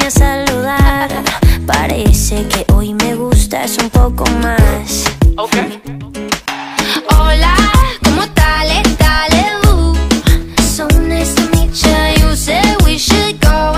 a saludar. Parece que hoy me gustas un poco más.